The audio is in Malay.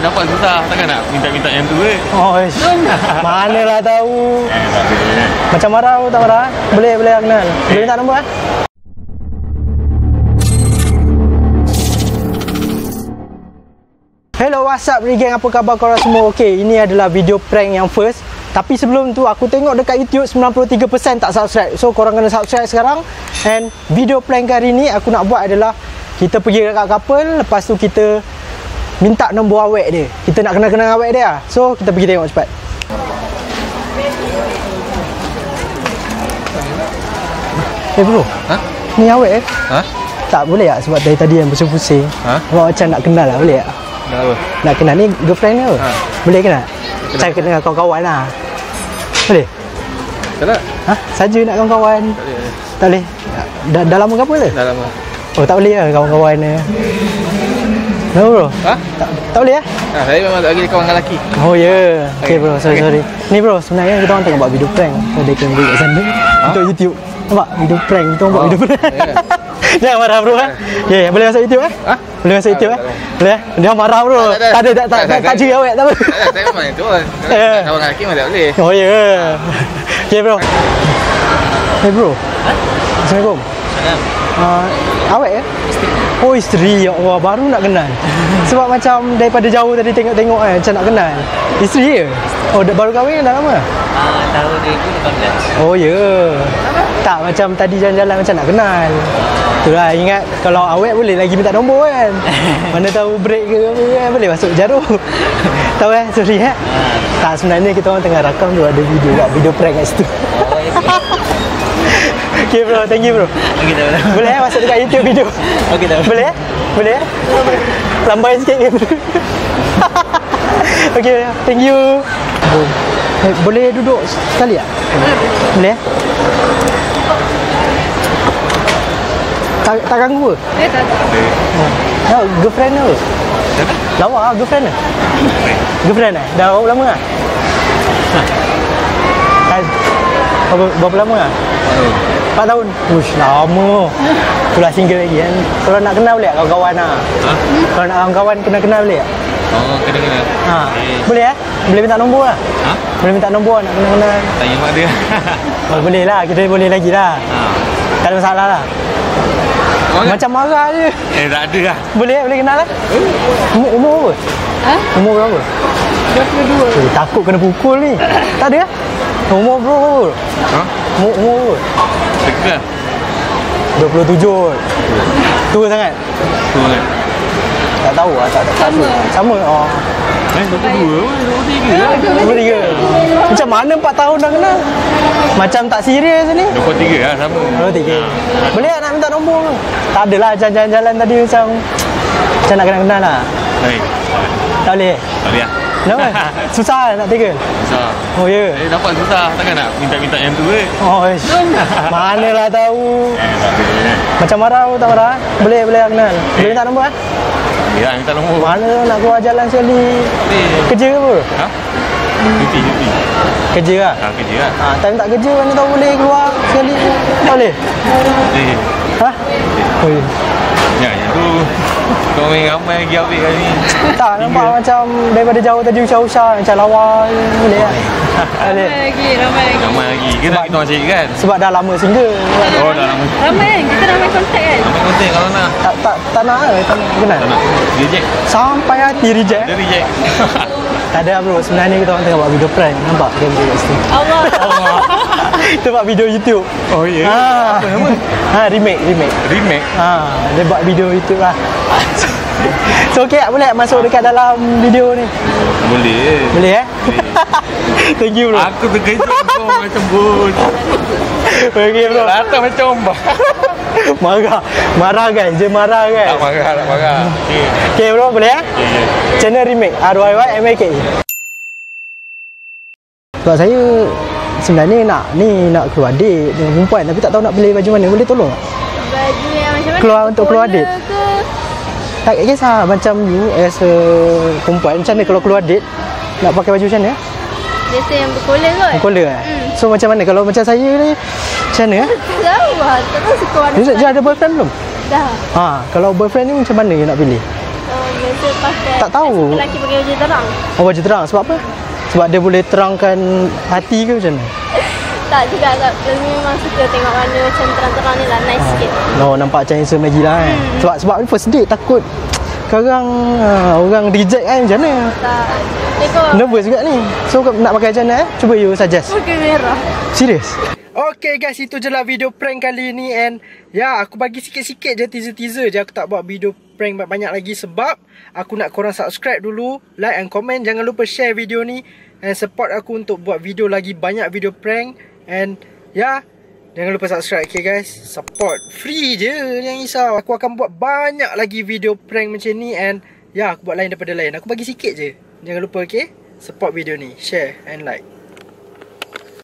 Nampak susah, takkan nak minta-minta yang tu ke? Oh, manalah tahu. Macam marah tak marah? Boleh kenal. Boleh minta nombor eh? Hello, what's up ni geng, apa khabar korang semua? Okay, ini adalah video prank yang first. Tapi sebelum tu aku tengok dekat YouTube 93% tak subscribe. So korang kena subscribe sekarang. And video prank hari ni aku nak buat adalah kita pergi dekat couple, lepas tu kita minta nombor awet dia. Kita nak kenal-kenal awet dia lah. So kita pergi tengok cepat. Bro, ni awet Tak boleh tak? Sebab dari tadi yang pusing-pusing. Macam nak kenal lah, boleh tak? Kenapa? Nak kenal ni girlfriend ke? Boleh kenal? Saya kenal kawan-kawan lah. Boleh? Tak nak? Saja nak kawan-kawan? Tak boleh. Dah lama ke apa tu? Dah lama. Oh, tak boleh lah kawan-kawan ni. No bro? Tak boleh lah? Saya memang tak bagi kawan dengan lelaki. Oh ya. Yeah. Okay bro, sorry. Ni bro, sebenarnya kita orang tengah buat video prank. Ada kamera kat sana untuk YouTube. Nampak? Video prank. Kita orang buat video prank. Jangan marah bro kan? Ya, boleh masuk YouTube eh? Boleh masuk YouTube eh? Boleh? Dia marah bro. Tak curi awet tak apa. Saya memang itu lah. Kawan lelaki memang tak boleh. Oh ya. Okay bro. Hey bro. Assalamualaikum. Awet ke? Oh, isteri. Ya Allah, baru nak kenal. Sebab macam daripada jauh tadi tengok kan, macam nak kenal. Isteri ke? Oh, baru kahwin dah lama? Tahun 2018. Oh ya. Tak, macam tadi jalan-jalan macam nak kenal. Itulah, ingat kalau awet boleh lagi minta nombor kan. Mana tahu break ke apa kan, boleh masuk jarum. Tahu sorry Tak, sebenarnya kita orang tengah rakam tu, ada video prank kat situ. Okay bro, thank you bro. Okay, tak apa. Boleh masuk dekat YouTube video. Okay, tak apa. Boleh Boleh lambai sikit ke? Okay, thank you. Boleh duduk sekali tak? Boleh Tak ganggu ke? Tak. Girlfriend ke? Lawa lah, girlfriend ke? Girlfriend eh? Dah berapa lama lah? Berapa lama lah? 4 tahun. Ush, lama. Itulah single lagi kan. Kalau nak kenal boleh tak kawan-kawan lah? Kalau nak kawan-kawan kenal boleh tak? Oh, kena-kena. Boleh Boleh minta nombor lah? Boleh minta nombor nak kenal-kenal? Tanya mak dia. Oh, boleh lah, kita boleh lagi lah. Tak ada masalah lah. Macam marah je. Tak ada lah. Boleh kenal lah? Umur berapa? Umur berapa? 22. Takut kena pukul ni. Tak ada lah? Umur berapa? Umur berapa? Dekat 27. Tua sangat? Tua kan? Tak tahu lah, tak tahu. Sama? 22, 23. Macam mana 4 tahun dah kenal? Macam tak serius ni. 23 lah, sama. 23. Boleh tak nak minta nombor? Tak adalah, jalan-jalan tadi macam nak kenal-kenal lah. Baik. Tak boleh? Tak boleh lah. Kenapa? Susah nak tega? Susah. Oh ya? Nampak susah, takkan nak minta-minta yang tu ke? Oh, manalah tahu. Macam marah tak marah? Boleh kenal. Boleh minta nombor eh? Ya, minta nombor. Mana nak keluar jalan sekali? Kerja ke apa? Cuti. Kerja lah? Kerja lah. Time tak kerja mana tahu boleh keluar sekali? Tak boleh? Oh ya. Ya, yang tu kau main ramai lagi ambil kali ni. Tak, nampak macam daripada jauh tadi usah-usah macam lawa. Boleh tak? Boleh. Ramai lagi. Kita orang cari kan? Sebab dah lama single. Oh, dah lama. Ramai kan? Kita ramai kontak kan? Ramai kontak kalau nak. Tak nak ke? Tak nak. Kenal? Tak nak. Reject. Sampai hati reject? Dia reject. Tak ada bro, sebenarnya kita orang tengah buat video prank. Nampak kamera kat situ? Allah. Kita buat video YouTube. Oh ya. Apa nama? Remake. Dia buat video YouTube lah. So okay tak boleh masuk dekat dalam video ni? Boleh. Boleh Thank you bro. Aku terkejut kau macam bos. Okay bro. Rata macam ombak. Marah guys. Dia marah guys. Tak marah. Okay bro, boleh Channel Remake RYYMAKE. Sebab saya sebenarnya nak keluar date dengan perempuan, tapi tak tahu nak pilih baju mana. Boleh tolong tak? Baju yang macam mana? Keluar untuk keluar date tak kisah. Macam you as a perempuan, macam mana kalau keluar date nak pakai baju macam mana? Biasa yang berkolar kot. Berkolar So macam mana kalau macam saya ni, macam mana? Tak tahu lah. Tak tahu suka warna. Dia ada boyfriend belum? Dah. Kalau boyfriend ni macam mana you nak pilih? biasa pakai. Tak tahu. Lelaki pakai baju terang. Oh, baju terang. Sebab apa? Sebab dia boleh terangkan hati ke macam mana? Tak juga tak. Kami memang suka tengok warna macam terang-terang ni lah. Nice sikit. Oh, nampak macam handsome lagi lah kan. Sebab ni first date takut sekarang orang reject kan macam mana? Tak. Tengok. Nervous juga ni. So nak pakai macam mana Cuba you suggest. Pakai merah. Serius? Okay guys, itu je lah video prank kali ni. And ya, aku bagi sikit-sikit je, teaser-teaser je. Aku tak buat video prank banyak lagi sebab aku nak korang subscribe dulu, like and comment. Jangan lupa share video ni and support aku untuk buat video lagi banyak video prank. And ya, jangan lupa subscribe. Okay guys, support free je, jangan risau. Aku akan buat banyak lagi video prank macam ni. And ya, aku buat lain daripada lain. Aku bagi sikit je. Jangan lupa, okay, support video ni, share and like.